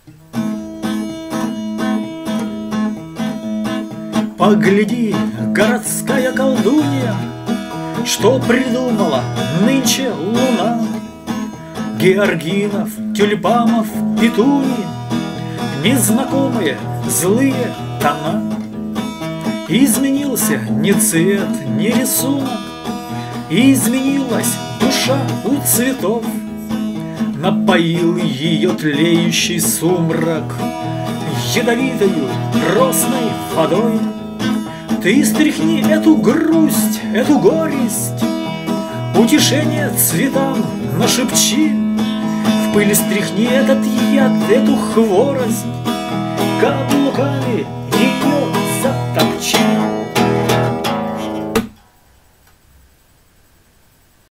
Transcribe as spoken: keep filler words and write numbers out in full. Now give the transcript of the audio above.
Погляди, городская колдунья, что придумала нынче луна. Георгинов, тюльпанов, петуний, незнакомые злые тона. Изменился ни цвет, ни рисунок, и изменилась душа у цветов. Напоил ее тлеющий сумрак ядовитою росной водой. Ты стряхни эту грусть, эту горесть, утешение цветам нашепчи. В пыль стряхни этот яд, эту хворость, каблуками ее затопчи.